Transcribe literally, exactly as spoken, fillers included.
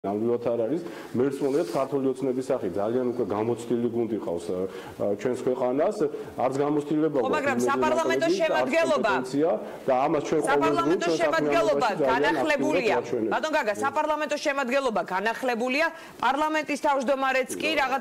ნამდვილად არ არის მერწმუნეთ ქართული ოცნების სახით ძალიან უკვე გამოცდილი გუნდი ყავს ჩვენს ქვეყანას არც გამოცდილება ხო მაგრამ საპარლამენტო შემადგენლობა და ამას ჩვენ საპარლამენტო შემადგენლობა განახლებულია ბატონ გაგა საპარლამენტო შემადგენლობა განახლებულია პარლამენტის თავმჯდომარეც კი რაღაც